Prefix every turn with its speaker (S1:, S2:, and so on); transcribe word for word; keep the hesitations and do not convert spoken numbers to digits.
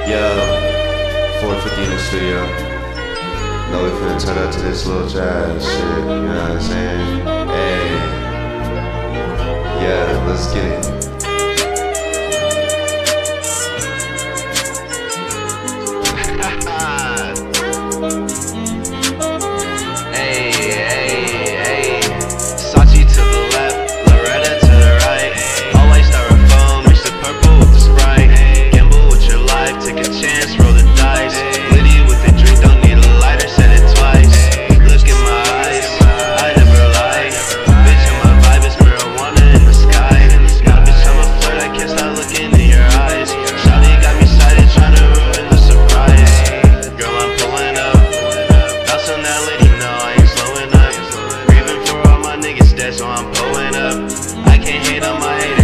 S1: Yeah, four fifty in the studio. Know we finna turn up to this little jazz shit, you know what I'm saying? Hey, yeah, let's get it.
S2: So I'm pulling up. I can't hate on my haters.